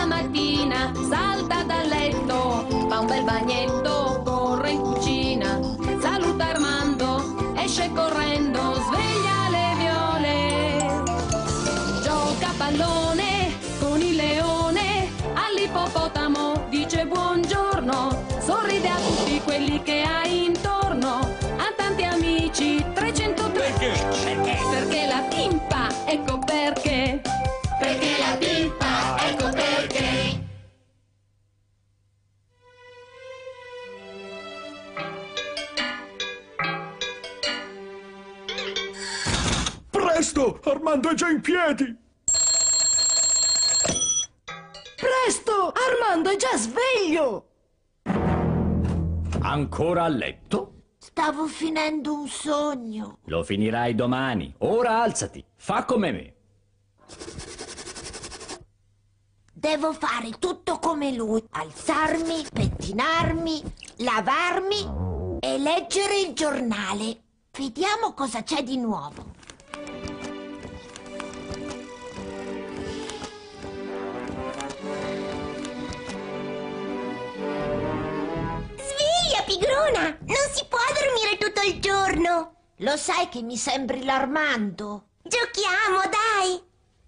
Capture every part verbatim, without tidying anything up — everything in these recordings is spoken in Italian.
mattina salta dal letto, fa un bel bagnetto, corre in cucina, saluta Armando, esce correndo, sveglia le viole. Gioca a pallone con il leone, all'ippopotamo dice buongiorno, sorride a tutti quelli che ha intorno, ha tanti amici, trecentotré. Perché? Perché? Perché la pimpa, ecco perché. Perché la pimpa, ecco perché. Presto! Armando è già in piedi! Presto! Armando è già sveglio! Ancora a letto? Stavo finendo un sogno. Lo finirai domani. Ora alzati, fa come me. Devo fare tutto come lui. Alzarmi, pettinarmi, lavarmi e leggere il giornale. Vediamo cosa c'è di nuovo. Sveglia, pigrona! Non si può dormire tutto il giorno. Lo sai che mi sembri l'Armando? Giochiamo, dai!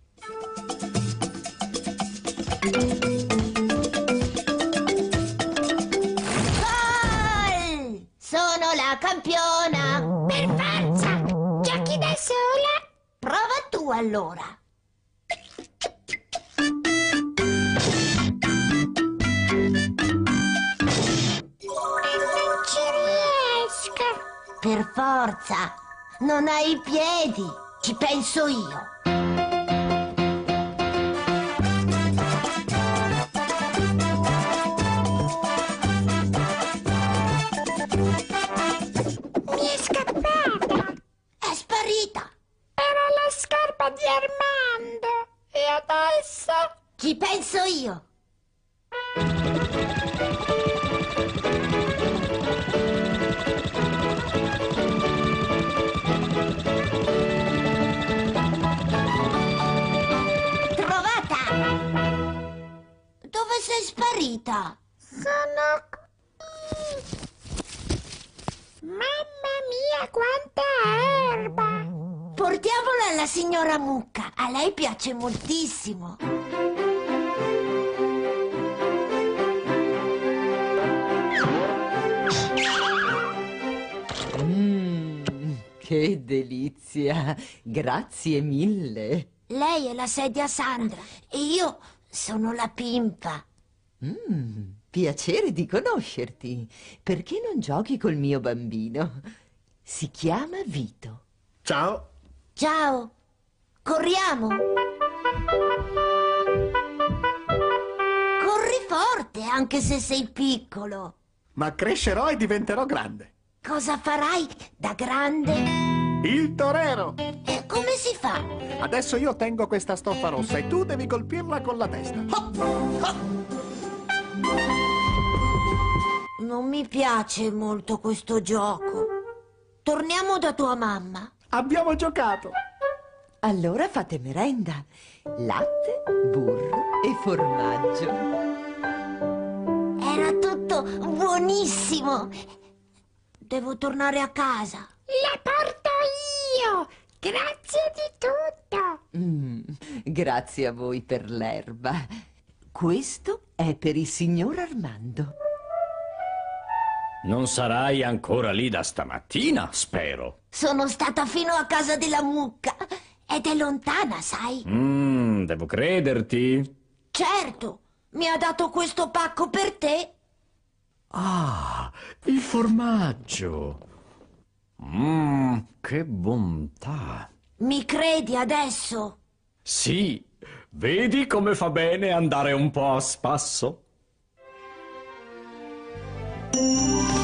Gol! Sono la campiona! Per forza! Giochi da sola? Prova tu allora! Non ci riesco! Per forza! Non hai i piedi! Ci penso io! Di Armando. E adesso? Ci penso io. Trovata! Dove sei sparita? Sono qui. Mamma mia, quanta erba! Portiamola alla signora Mucca, a lei piace moltissimo. Mmm, che delizia! Grazie mille. Lei è la sedia Sandra e io sono la Pimpa. Mmm, piacere di conoscerti. Perché non giochi col mio bambino? Si chiama Vito. Ciao! Ciao, corriamo. Corri forte, anche se sei piccolo. Ma crescerò e diventerò grande. Cosa farai da grande? Il torero! E come si fa? Adesso io tengo questa stoffa rossa e tu devi colpirla con la testa. Hop! Hop! Non mi piace molto questo gioco. Torniamo da tua mamma. Abbiamo giocato! Allora fate merenda. Latte, burro e formaggio. Era tutto buonissimo. Devo tornare a casa. La porto io. Grazie di tutto. Mm, grazie a voi per l'erba. Questo è per il signor Armando. Non sarai ancora lì da stamattina, spero. Sono stata fino a casa della Mucca. Ed è lontana, sai? Mmm, devo crederti. Certo, mi ha dato questo pacco per te. Ah, il formaggio. Mmm, che bontà. Mi credi adesso? Sì, vedi come fa bene andare un po' a spasso?